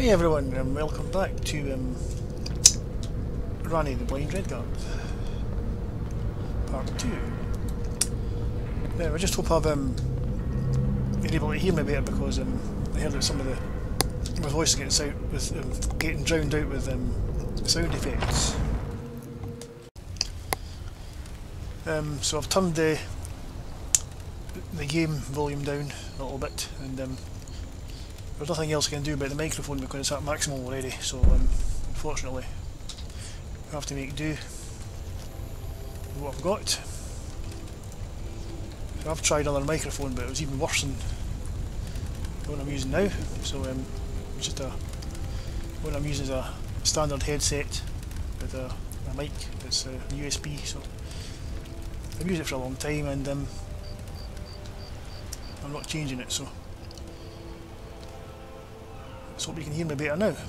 Hey everyone, and welcome back to Rani the Blind Redguard, part 2. Now I just hope I've been able to hear me better, because I heard that some of my voice is getting drowned out with sound effects. So I've turned the game volume down a little bit, and there's nothing else I can do about the microphone because it's at maximum already, so unfortunately I have to make do with what I've got. So I've tried another microphone, but it was even worse than the one I'm using now. So it's just what I'm using is a standard headset with a mic that's USB, so I've used it for a long time, and I'm not changing it, so let's hope you can hear me better now.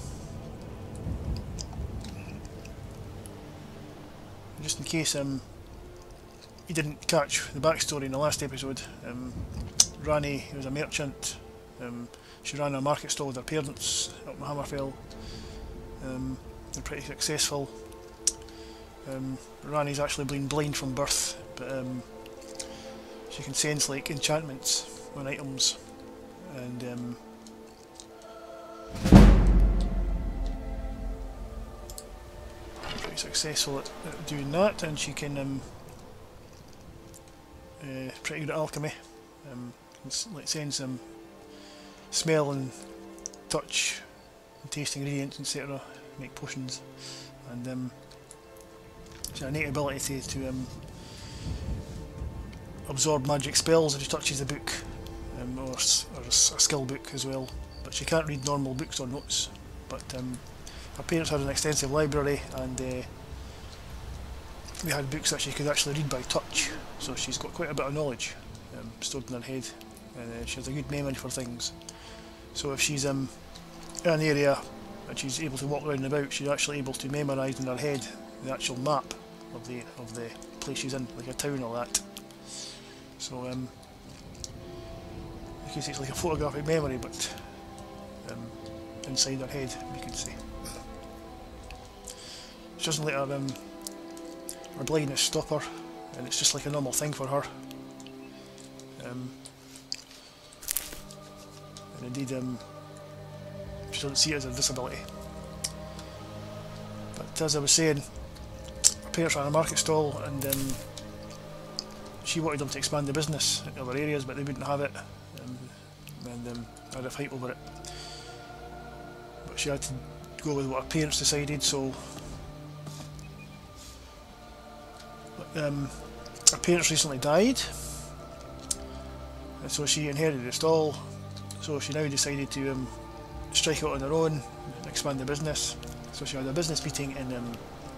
Just in case you didn't catch the backstory in the last episode, Rani was a merchant. She ran a market stall with her parents up in Hammerfell. They're pretty successful. Rani's actually been blind from birth, but she can sense like enchantments on items, and pretty successful at doing that, and she can pretty good at alchemy. Like sense smell and touch and taste ingredients, etc. Make potions, and she's a innate ability to absorb magic spells if she touches a book, or a skill book as well. But she can't read normal books or notes. But her parents had an extensive library, and they had books that she could actually read by touch, so she's got quite a bit of knowledge stored in her head, and she has a good memory for things. So if she's in an area and she's able to walk around and about, she's actually able to memorise in her head the actual map of the place she's in, like a town or that. So in case it's like a photographic memory, but inside her head, you could say. She doesn't let her blindness stop her, and it's just like a normal thing for her. And indeed, she doesn't see it as a disability. But as I was saying, her parents ran a market stall, and she wanted them to expand the business in other areas, but they wouldn't have it, and had a fight over it. But she had to go with what her parents decided, so her parents recently died, and so she inherited the stall, so she now decided to strike out on her own and expand the business. So she had a business meeting in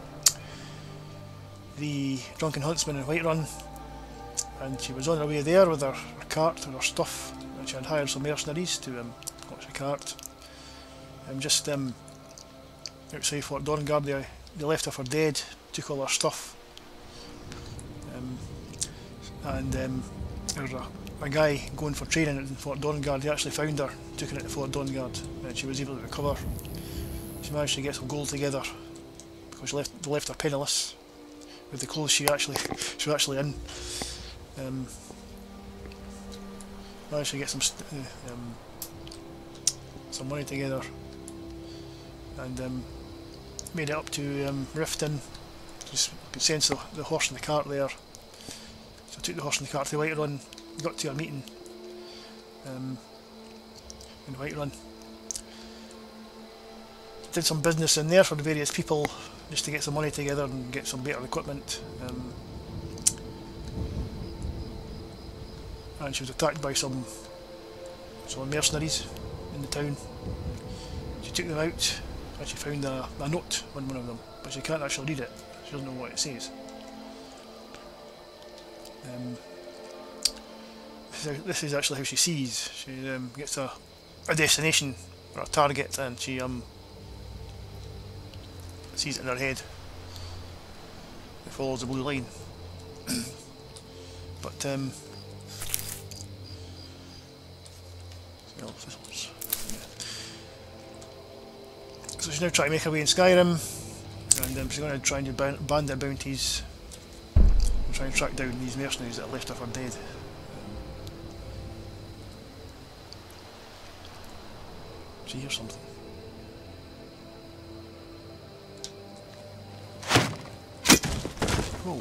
the Drunken Huntsman in Whiterun, and she was on her way there with her cart and her stuff, and she had hired some mercenaries to watch the cart. And just outside Fort Dorngard, they left her for dead, took all her stuff. And there was a guy going for training in Fort Dorngard. He actually found her, took her into Fort Dorngard, and she was able to recover. She managed to get some gold together, because they left her penniless with the clothes she was actually in. Managed to get some money together, and made it up to Riften. Just could sense the horse and the cart there. So I took the horse and the cart to Whiterun, got to our meeting in Whiterun. Did some business in there for the various people, just to get some money together and get some better equipment. And she was attacked by some mercenaries in the town. She took them out, and she found a note on one of them, but she can't actually read it. She doesn't know what it says. This is actually how she sees. She gets a destination or a target, and she sees it in her head. It follows the blue line. But So she's now trying to make her way in Skyrim, and she's going to try and do bandit bounties and try and track down these mercenaries that are left of her dead. She hears something. Oh.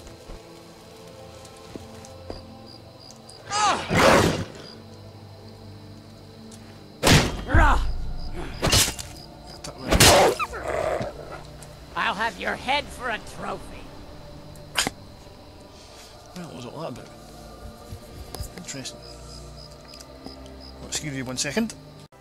I'll have your head for a trophy. Well, what was all that about? Interesting. Well, excuse me 1 second.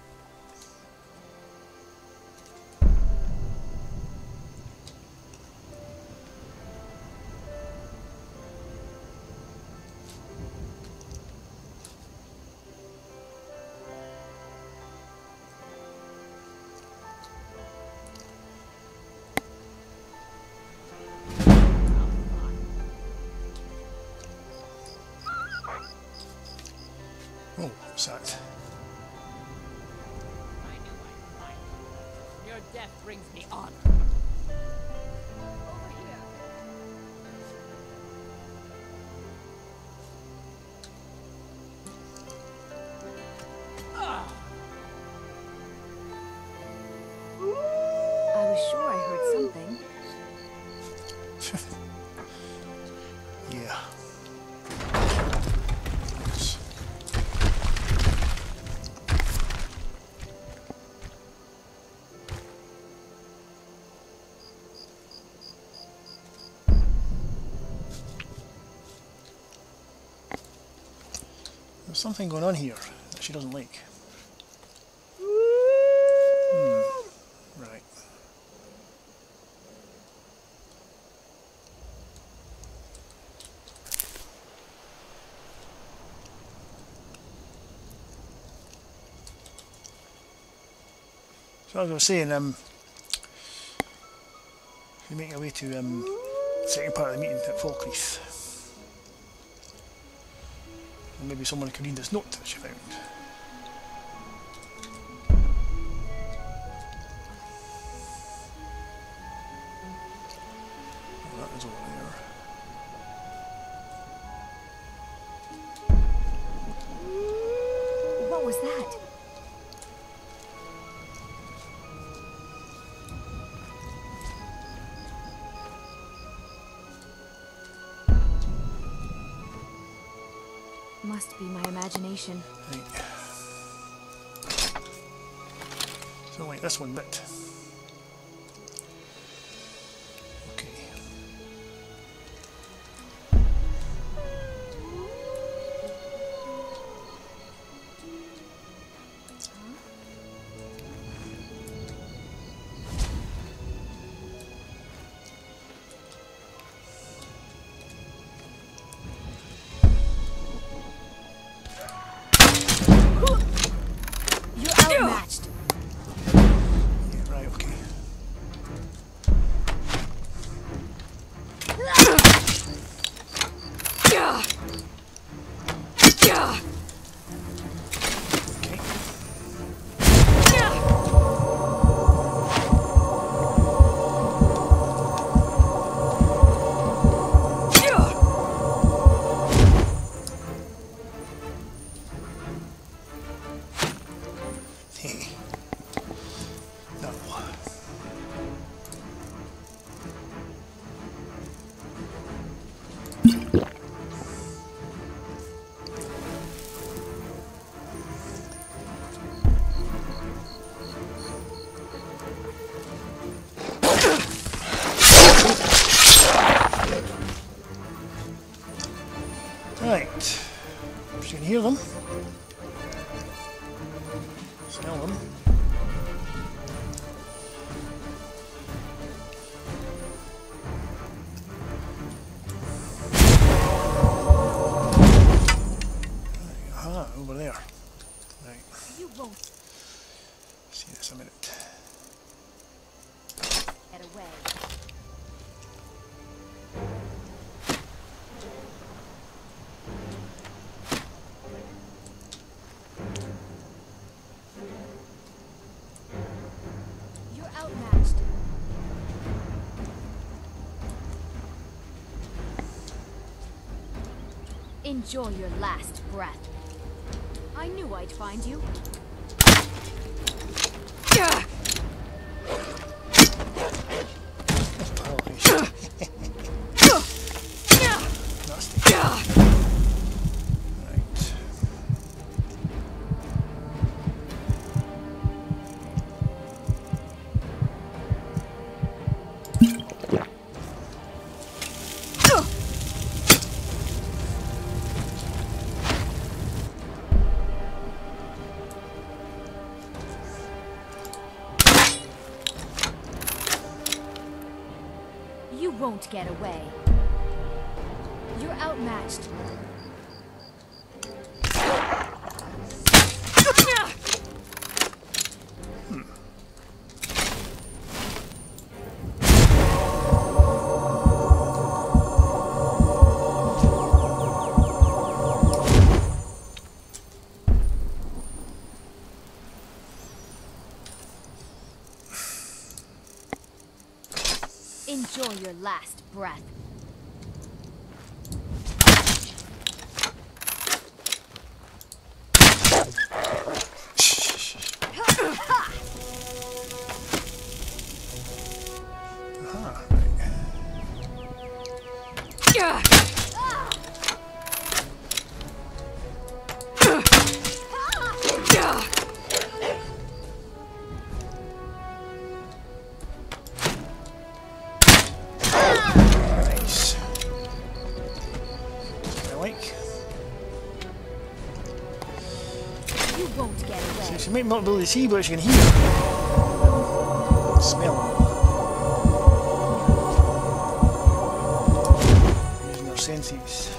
Oh, what's that? I knew I'd find you. Your death brings me honor. Over here. I was sure I heard something. Yeah. There's something going on here that she doesn't like. Right. So as I was saying, you're making our way to the second part of the meeting at Falkreath. And maybe someone can read this note that she found. Oh, that is over there. What was that? Must be my imagination. Right. So like this one bit. Okay. You're outmatched. Yeah, right, okay. Okay. Hey. No. Right. You can hear them. Smell them. Aha, over there. Right. You won't See this a minute. get away. You're Enjoy your last breath. I knew I'd find you. You won't get away. You're outmatched. Enjoy your last breath. You won't get away. So she might not be able to see, but she can hear. Smell. Using her senses.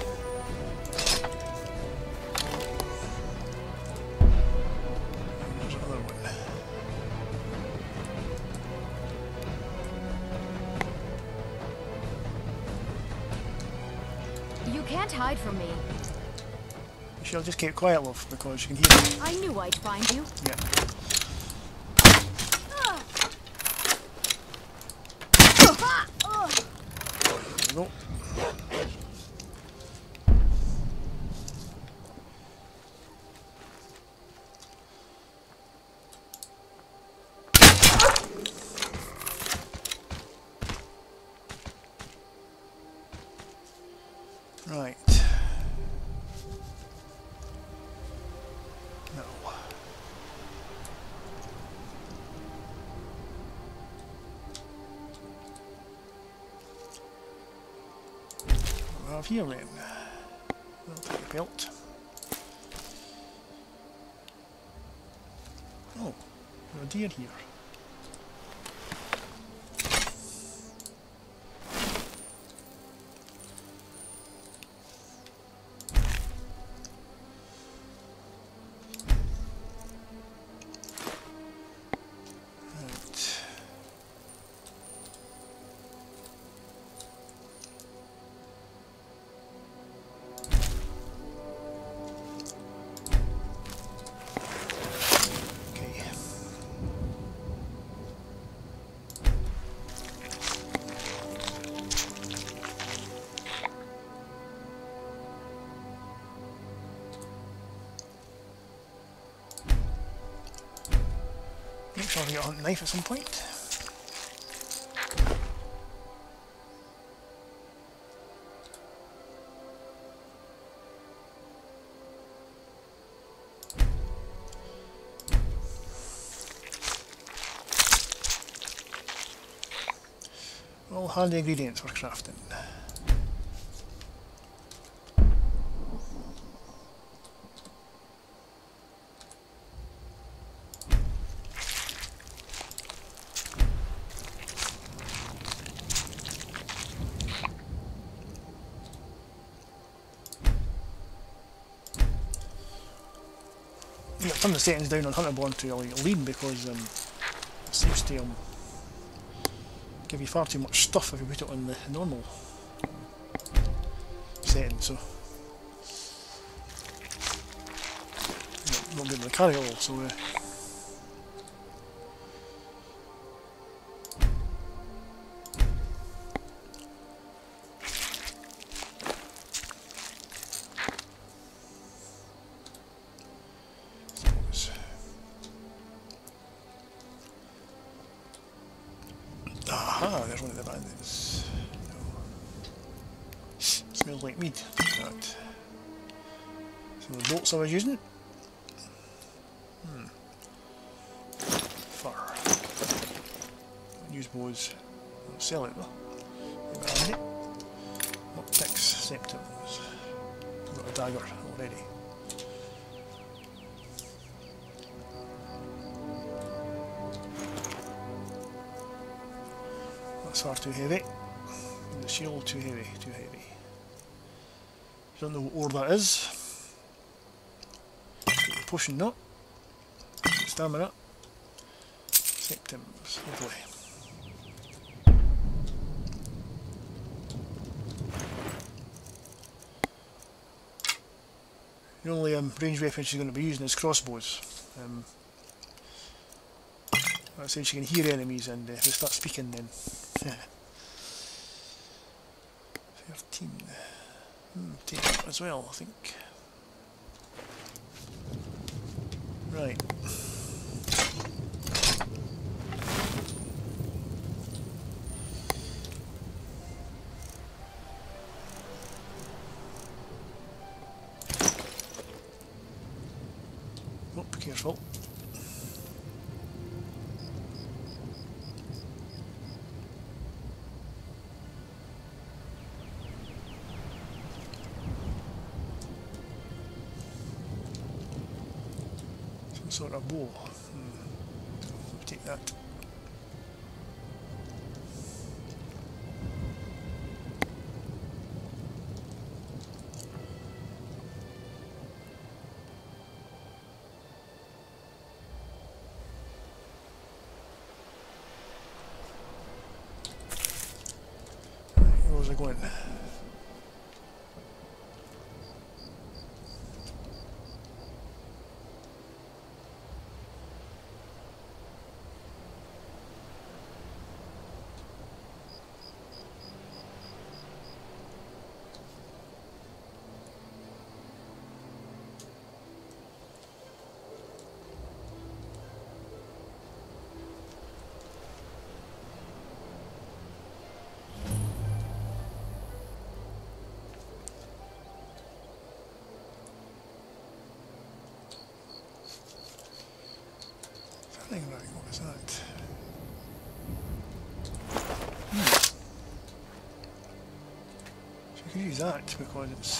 There's another one. You can't hide from me. She'll just keep quiet, love, because she can hear me. I knew I'd find you. Yeah. There we go. Right. No. What do we have here then? We'll take a belt. Oh, there's a deer here. Make sure I get a hunting knife at some point. All handy ingredients for crafting. Yeah, turn the settings down on Hunterborn to like lean because it seems to give you far too much stuff if you put it on the normal setting, so not being able to carry it all, so Aha, there's one of the bandits. No. Smells like mead. That. Some of the bolts I was using. Fur. Use bows. I'll sell it though. Lockpicks, septums. I've got a dagger already. That's far too heavy. And the shield too heavy, too heavy. Don't know what ore that is. Potion not. Stamina. Septums, lovely. The only ranged weapon she's going to be using is crossbows. I said she can hear enemies and if they start speaking then. 13. Take that as well, I think. Right. Oh, be careful. Some sort of bow. Take that. Where was I going? Right, what was that? So we could use that because it's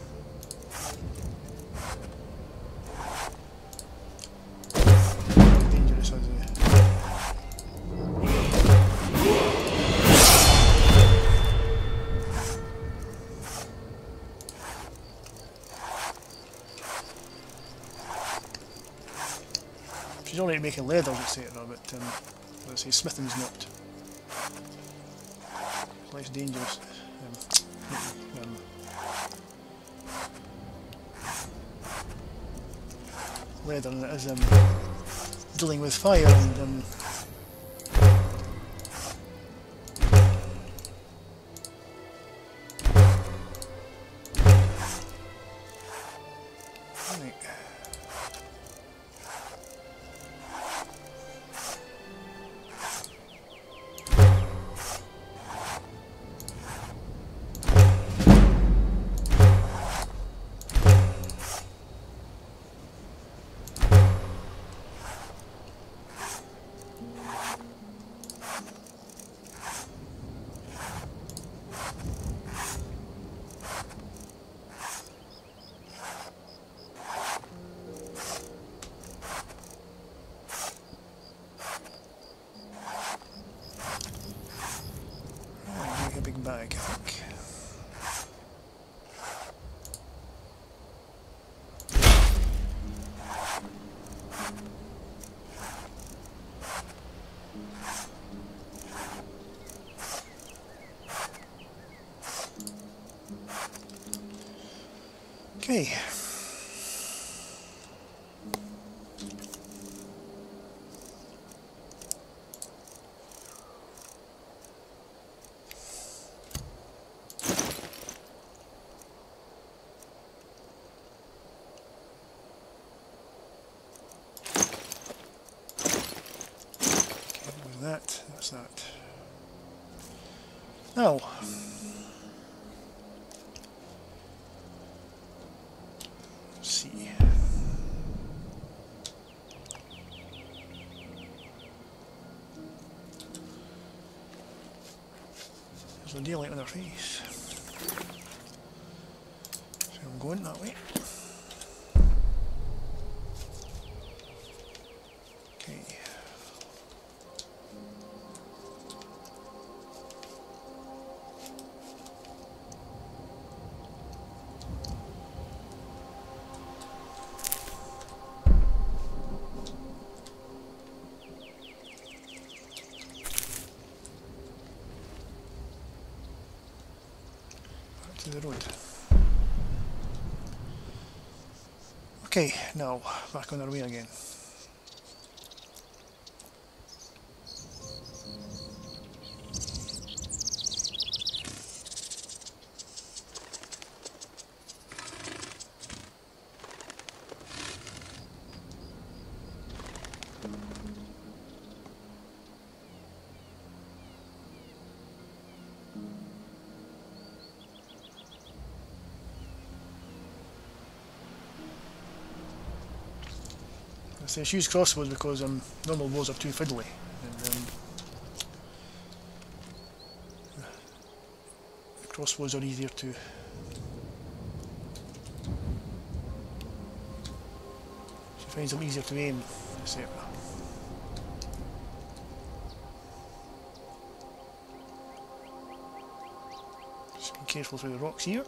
dangerous, isn't it? She's already making leather, etc., but let's say smithing's not. It's less dangerous. Leather than it is dealing with fire and a big bag, I think. Okay. That's that. Now, let's see. There's a daylight on her face. So I'm going that way. Okay. To the road. Okay, now back on our way again. I use crossbows because normal bows are too fiddly, and crossbows are easier to she finds them easier to aim, etc. Just be careful through the rocks here.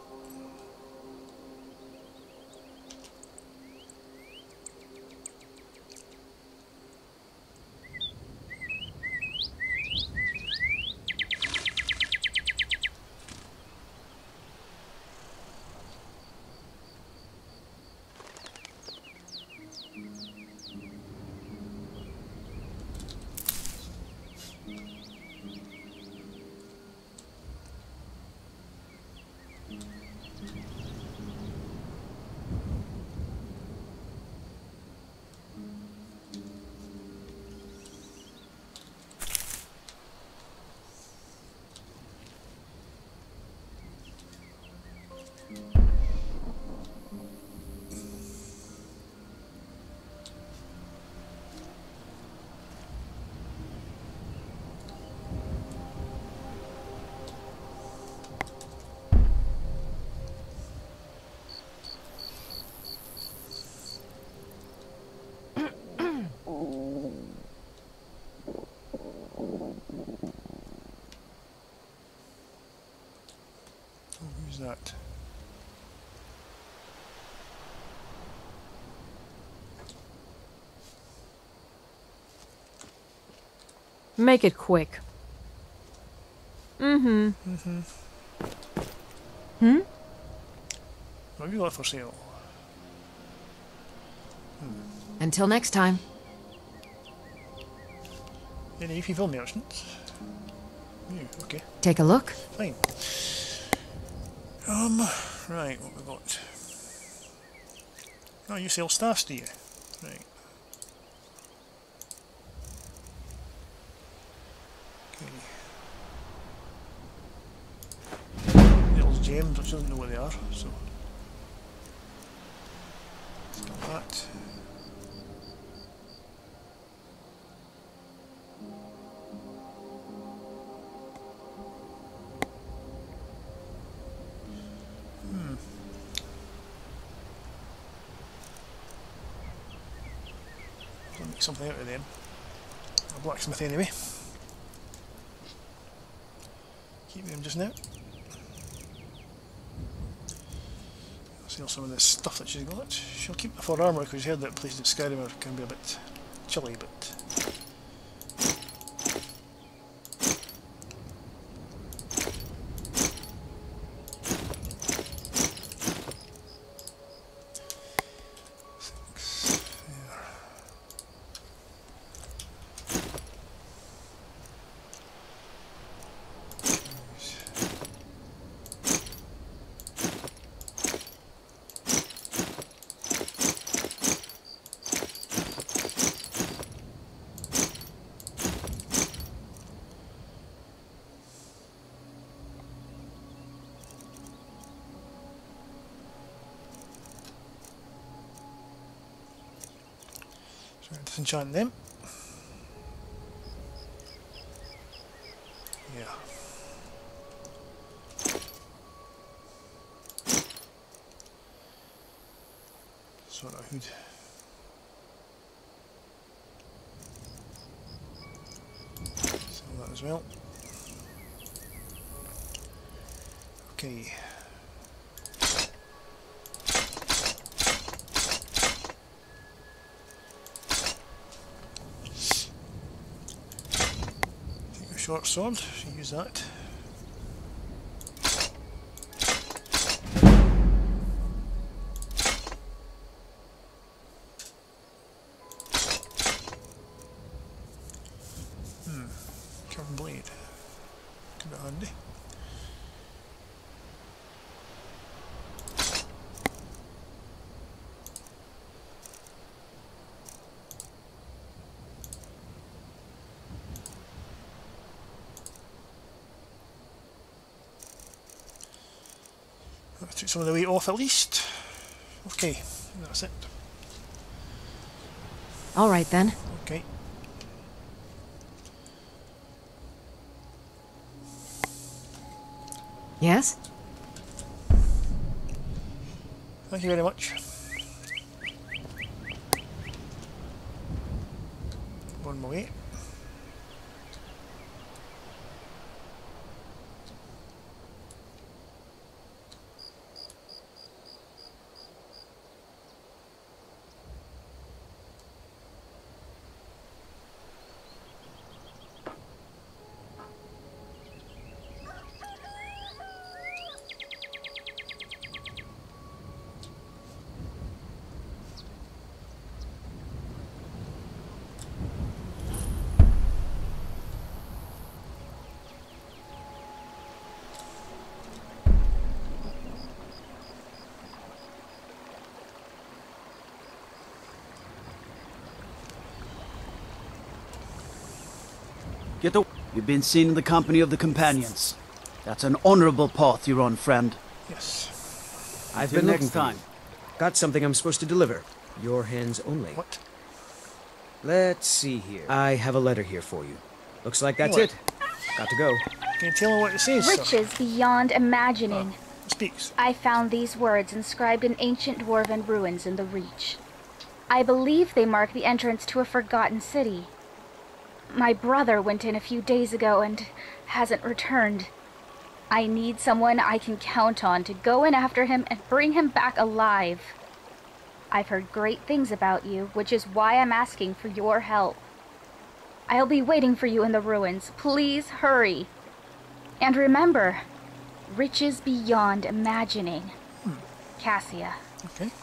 Who's that? Make it quick. What have you got for sale? Until next time. Any people merchants? Yeah, okay. Take a look. Fine. Right, what we got? Oh, you sell staffs, do you? Right. Okay. Little gems, which I don't know what they are, so. Let's get that. I'll make something out of them. A blacksmith anyway. Keep them just now. I'll sell some of this stuff that she's got. She'll keep the fur armour because you heard that places in Skyrim can be a bit chilly, but So disenchant them. Yeah. Sort of hood. Sell that as well. Okay. Take a short sword, use that. Curved blade. Could be handy. That took some of the weight off at least. Okay, that's it. All right then. Okay. Yes? Thank you very much. On my way. Get away. You've been seen in the company of the companions. That's an honorable path you're on, friend. Yes. I've Till been looking next for time. you. Got something I'm supposed to deliver. Your hands only. What? Let's see here. I have a letter here for you. Looks like that's What? it. Got to go. Can you tell me what it says, sir? Riches beyond imagining. Speaks. I found these words inscribed in ancient dwarven ruins in the Reach. I believe they mark the entrance to a forgotten city. My brother went in a few days ago and hasn't returned. I need someone I can count on to go in after him and bring him back alive. I've heard great things about you, which is why I'm asking for your help. I'll be waiting for you in the ruins. Please hurry. And remember, riches beyond imagining. Cassia. Okay.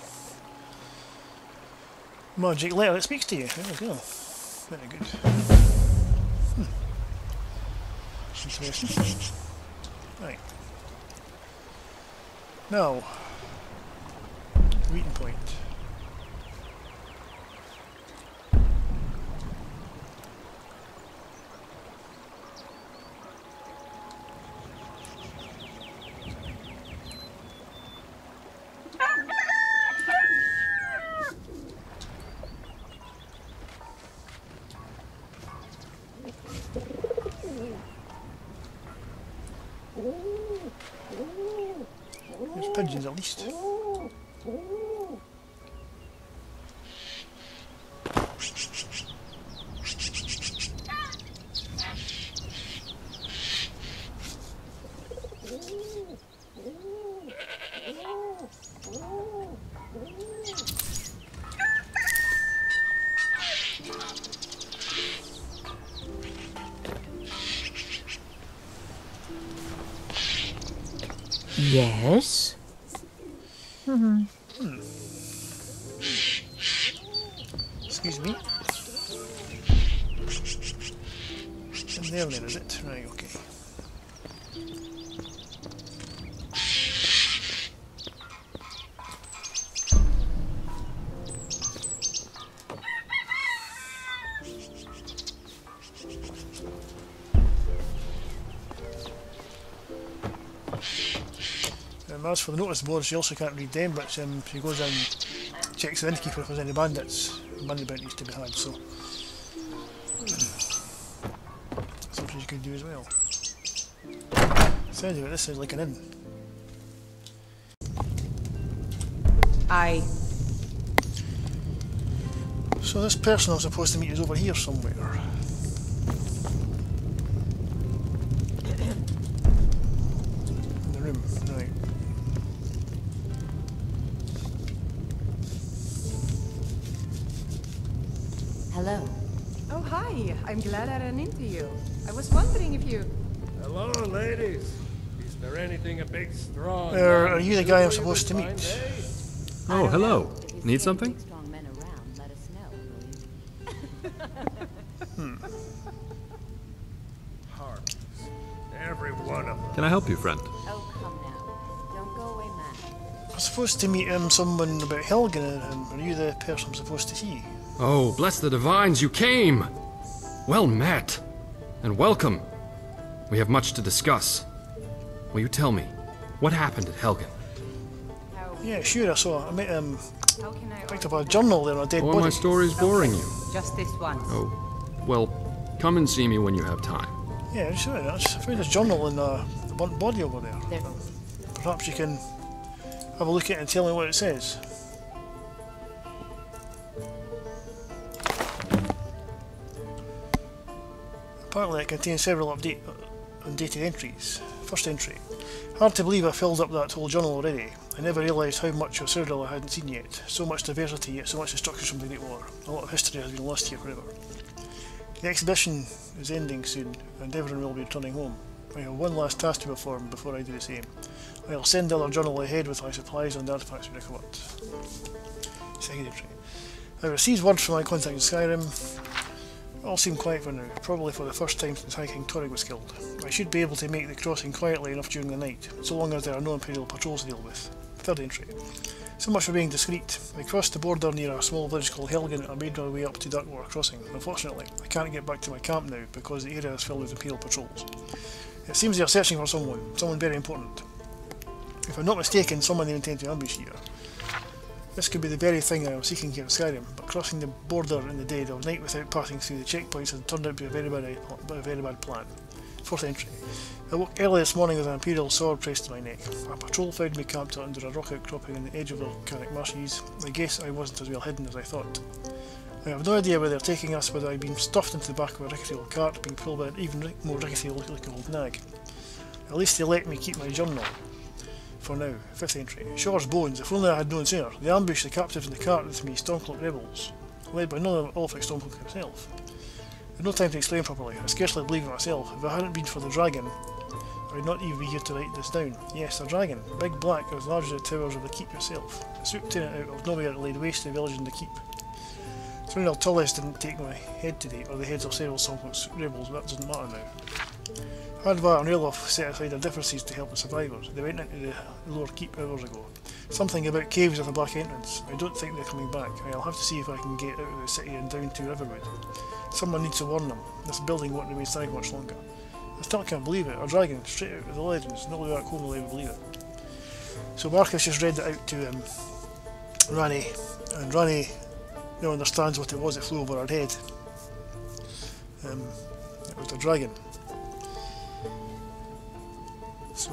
Magic letter that speaks to you. There we go. Very good. Interesting. Right. Now, meeting point. There's pigeons at least. Yes? Excuse me. In there then, is it? Right, okay. As for the notice boards, she also can't read them, but she goes and checks the innkeeper if there's any bandits. money bounties to be had, so something you could do as well. So anyway, this is like an inn. So this person I'm supposed to meet is over here somewhere. In the room, right. Hello. Oh, hi. I'm glad I ran into you. I was wondering if you... Hello, ladies. Is there anything a big, strong... Are you the guy I'm supposed to meet? Oh, hello. Need something? Strong men around, let us know, will you? Harpies. Every one of them. Can I help you, friend? Oh, come now. Don't go away mad. I'm supposed to meet someone about Helgen and him. Are you the person I'm supposed to see? Oh, bless the divines, you came! Well met. And welcome. We have much to discuss. Will you tell me, what happened at Helgen? Yeah, sure, I saw. I met How can I... picked up a journal there on a dead Or body. my story's boring you? Just this once. Oh, well, come and see me when you have time. Yeah, sure. I found this journal in the burnt body over there. Perhaps you can have a look at it and tell me what it says. Apparently it contains several undated entries. First entry. Hard to believe I filled up that whole journal already. I never realised how much of Cyril I hadn't seen yet. So much diversity, yet so much destruction from the Great War. A lot of history has been lost here forever. The exhibition is ending soon, and everyone will be returning home. I have one last task to perform before I do the same. I'll send the other journal ahead with my supplies and artifacts we recovered. Second entry. I received word from my contact in Skyrim. All seem quiet for now, probably for the first time since High King Torrig was killed. I should be able to make the crossing quietly enough during the night, so long as there are no Imperial patrols to deal with. Third entry. So much for being discreet. I crossed the border near a small village called Helgen and I made my way up to Darkwater Crossing. Unfortunately, I can't get back to my camp now because the area is filled with Imperial patrols. It seems they are searching for someone very important. If I'm not mistaken, someone they intend to ambush here. This could be the very thing I am seeking here in Skyrim, but crossing the border in the dead of night without passing through the checkpoints has turned out to be a very bad plan. Fourth entry. I woke early this morning with an Imperial sword pressed to my neck. A patrol found me camped under a rock outcropping on the edge of the volcanic marshes. I guess I wasn't as well hidden as I thought. I have no idea where they're taking us, whether I've been stuffed into the back of a rickety old cart, being pulled by an even more rickety looking old nag. At least they let me keep my journal. For now. Fifth entry. Shaw's bones, if only I had known sooner. They ambushed the captives in the cart with me, Stormcloak rebels, led by none other Ulfric Stormcloak himself. I had no time to explain properly. I scarcely believe it myself. If it hadn't been for the dragon, I would not even be here to write this down. Yes, a dragon. Big, black, as large as the towers of the keep itself. I swooped in and out of nowhere and laid waste to the village in the keep. Through Tullis didn't take my head today, or the heads of several Stormcloak rebels, but that doesn't matter now. Hardvar and Ralof set aside their differences to help the survivors. They went into the lower keep hours ago. Something about caves with a black entrance. I don't think they're coming back. I'll have to see if I can get out of the city and down to Riverwood. Someone needs to warn them. This building won't remain standing much longer. I still can't believe it. A dragon, straight out of the legends. Nobody back home will ever believe it. So Marcus just read that out to Rani, and Rani now understands what it was that flew over her head. It was the dragon. So,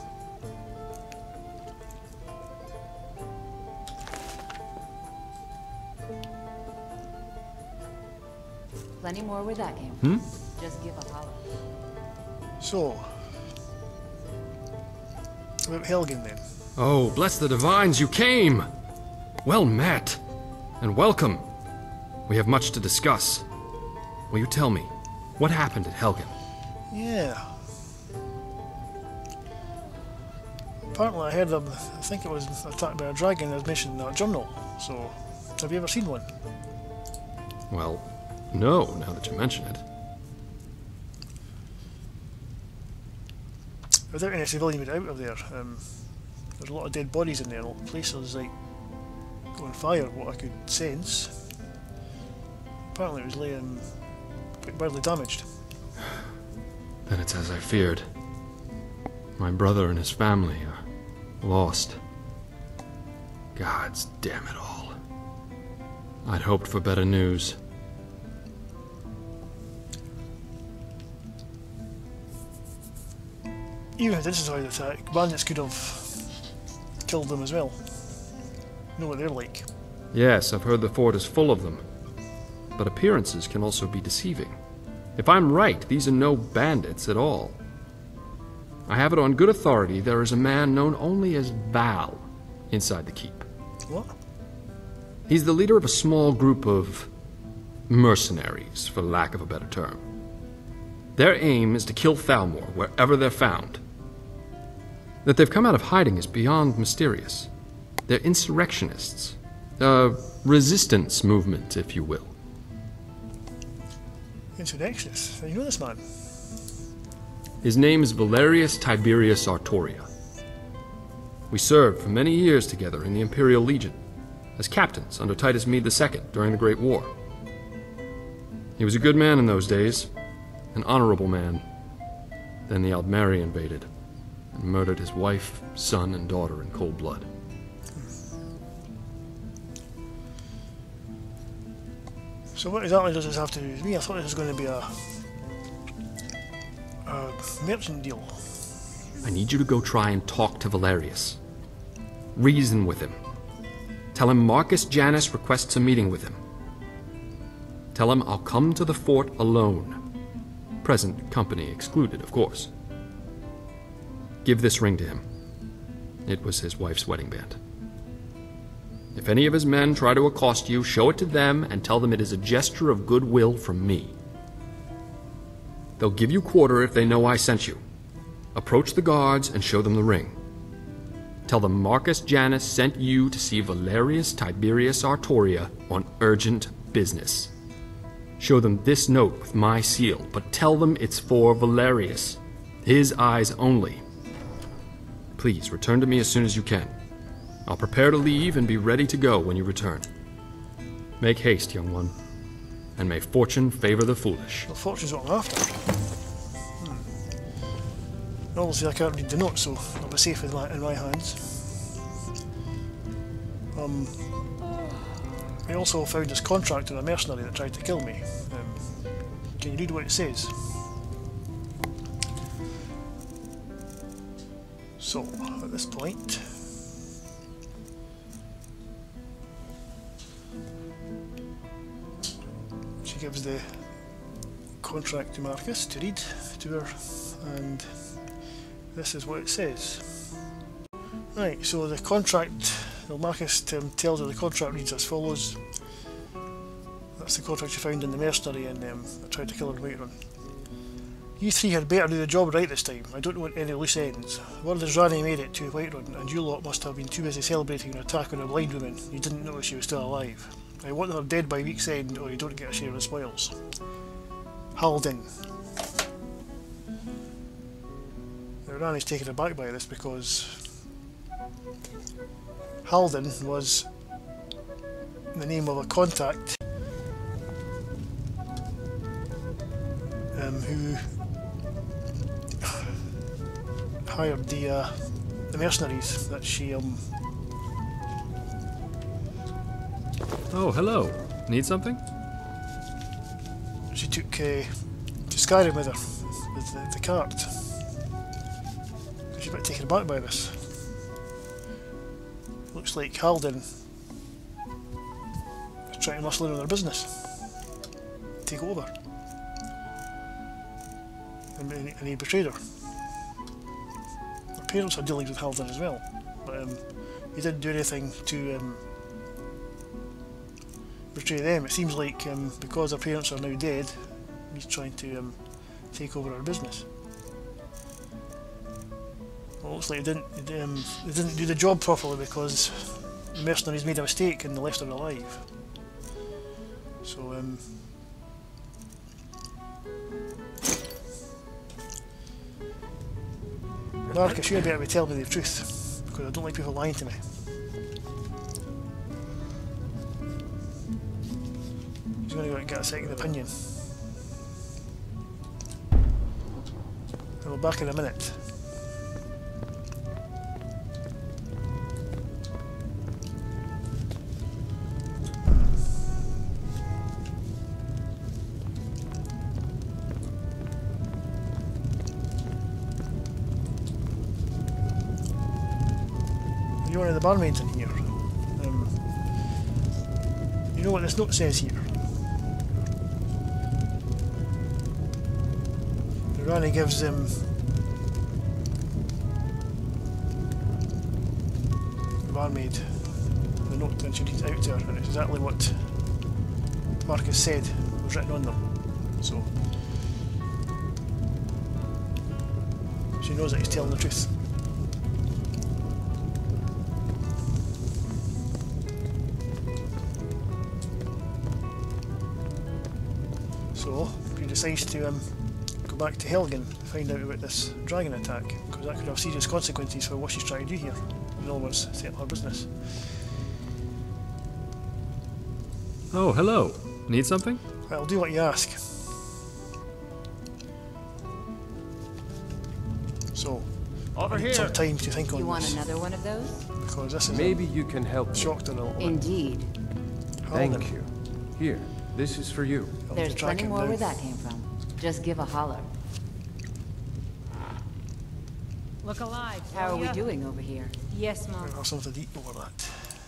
Plenty more where that came from. Just give a holler. So, about Helgen then. Oh, bless the divines, you came! Well met. And welcome. We have much to discuss. Will you tell me, what happened at Helgen? Yeah. Apparently I heard them, I think it was attacked by a dragon as mentioned in that journal. So, have you ever seen one? Well, no, now that you mention it. Without any civilian out of there, there's a lot of dead bodies in there. The place is like on fire, what I could sense. Apparently it was laying quite badly damaged. Then it's as I feared. My brother and his family are lost. Gods damn it all. I'd hoped for better news. Even if this is how they attack, bandits could have killed them as well. Know what they're like. Yes, I've heard the fort is full of them. But appearances can also be deceiving. If I'm right, these are no bandits at all. I have it on good authority there is a man known only as Val inside the keep. What? He's the leader of a small group of mercenaries, for lack of a better term. Their aim is to kill Thalmor wherever they're found. That they've come out of hiding is beyond mysterious. They're insurrectionists. A resistance movement, if you will. Insurrectionists? You know this man? His name is Valerius Tiberius Artoria. We served for many years together in the Imperial Legion, as captains under Titus Mede II during the Great War. He was a good man in those days, an honorable man. Then the Aldmeri invaded, and murdered his wife, son, and daughter in cold blood. So what exactly does this have to do with me? I thought this was going to be a merchant deal. I need you to go try and talk to Valerius. Reason with him. Tell him Marcus Janus requests a meeting with him. Tell him I'll come to the fort alone. Present company excluded, of course. Give this ring to him. It was his wife's wedding band. If any of his men try to accost you, show it to them and tell them it is a gesture of goodwill from me. They'll give you quarter if they know I sent you. Approach the guards and show them the ring. Tell them Marcus Janus sent you to see Valerius Tiberius Artoria on urgent business. Show them this note with my seal, but tell them it's for Valerius. His eyes only. Please, return to me as soon as you can. I'll prepare to leave and be ready to go when you return. Make haste, young one, and may fortune favor the foolish. Well, fortune's what I'm after. Obviously I can't read the notes, so I'll be safe in my hands. I also found this contract on a mercenary that tried to kill me. Can you read what it says? So, at this point, she gives the contract to Marcus to read to her, and this is what it says. Right, so the contract, well, Marcus tells her the contract reads as follows. That's the contract she found in the mercenary and tried to kill her in Whiterun. You three had better do the job right this time. I don't want any loose ends. Word is Rani made it to Whiterun, and you lot must have been too busy celebrating an attack on a blind woman. You didn't notice she was still alive. I want her dead by week's end, or you don't get a share of the spoils. Halden. Now Rani's taken aback by this because Halden was the name of a contact who hired the mercenaries that she Oh, hello. Need something? she took to Skyrim with her, with the cart. She's a bit taken aback by this. Looks like Halden is trying to muscle in on their business. Take over. And he betrayed her. Her parents had dealings with Halden as well, but he didn't do anything to betray them. It seems like because her parents are now dead, he's trying to take over her business. Well, it looks like they didn't do the job properly because the mercenaries made a mistake and they left her alive. So Marcus, you better be telling me the truth, because I don't like people lying to me. He's going to go out and get a second opinion. I'll be back in a minute. one of the barmaids in here. You know what this note says here? Rani gives the barmaid the note and she reads it out to her, and it's exactly what Marcus said was written on them. So she knows that he's telling the truth. So he decides to go back to Helgen and find out about this dragon attack, because that could have serious consequences for what she's trying to do here. In other words, set up her business. Oh, hello. Need something? Well, I'll do what you ask. So, Over I need here. some time to think on You want this, another one of those? because this is Maybe you can help me. shocked her a little bit. Indeed. Thank Helgen. you. Here, this is for you. I'll have There's to track plenty him more down. where that came from. Just give a holler. Look alive. How are will we ya? doing over here? Yes, Mom. I'll have something to eat over that.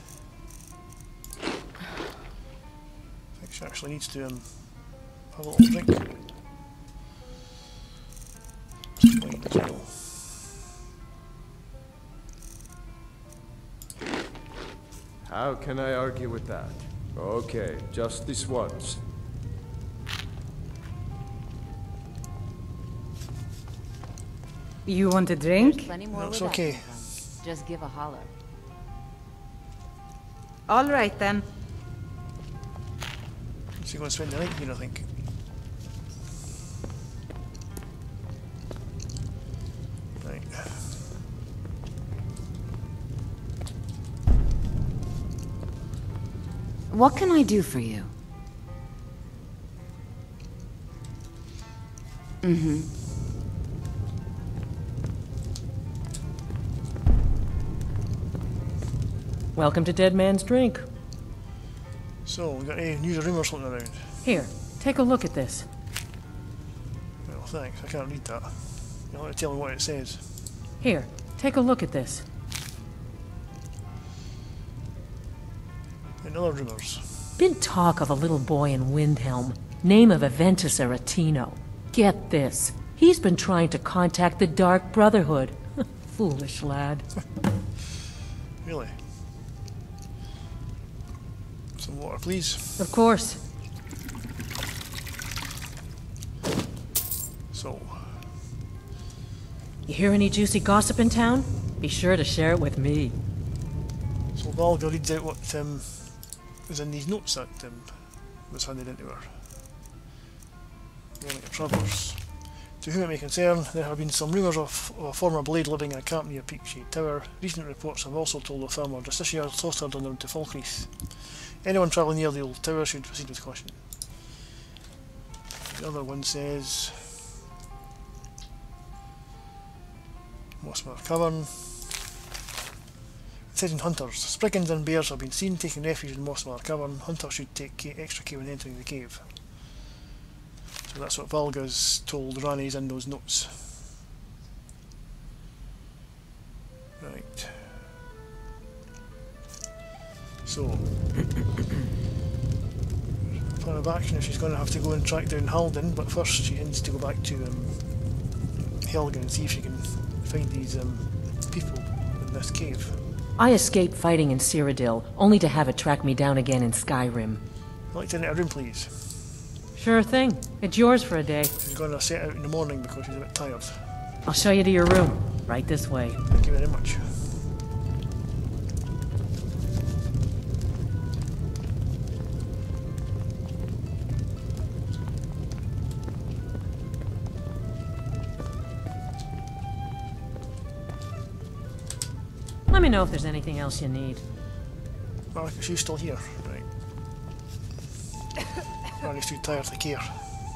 I think she actually needs to have a little drink. Some wine as well. How can I argue with that? Okay, just this once. You want a There's drink? plenty more No, where it's that okay. came from. Just give a holler. All right then. She's going to spend the night here, I think. Right. What can I do for you? Mm-hmm. Welcome to Dead Man's Drink. So, we got any news or rumours floating around? Here, take a look at this. Well, thanks. I can't read that. You'll have to tell me what it says. Here, take a look at this. And other rumours. Been talk of a little boy in Windhelm. Name of Aventus Aretino. Get this. He's been trying to contact the Dark Brotherhood. Foolish lad. Really? Some water, please. Of course. So, You hear any juicy gossip in town? Be sure to share it with me. so Valga reads out what is in these notes that was handed into her. Warning of travellers. To whom it may concern, there have been some rumours of a former blade living in a camp near Peakshade Tower. Recent reports have also told of farmer Justiciar slaughtered on the road to Falkreath. Anyone travelling near the old tower should proceed with caution. The other one says Mossmar Cavern. It says in Hunters, Spriggans and bears have been seen taking refuge in Mossmar Cavern. Hunters should take extra care when entering the cave. So that's what Valga's told Rani's in those notes. Right. So, plan of action is she's going to have to go and track down Halden, but first she needs to go back to Helgen and see if she can find these people in this cave. I escaped fighting in Cyrodiil, only to have it track me down again in Skyrim. I'd like to enter a room, please. Sure thing. It's yours for a day. She's going to set out in the morning because she's a bit tired. I'll show you to your room. Right this way. Thank you very much. Let me know if there's anything else you need. Well, she's still here, right. Rani's too tired to care.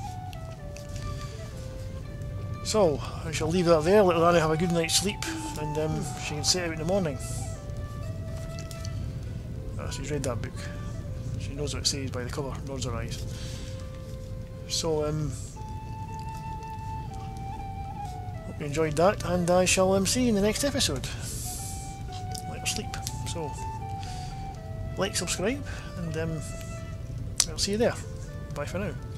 So, I shall leave that there, let Rani have a good night's sleep, and she can set out in the morning. She's read that book. She knows what it says by the cover, nods her eyes. So, hope you enjoyed that, and I shall see you in the next episode. Let her sleep. So, like, subscribe, and I'll see you there. Bye for now.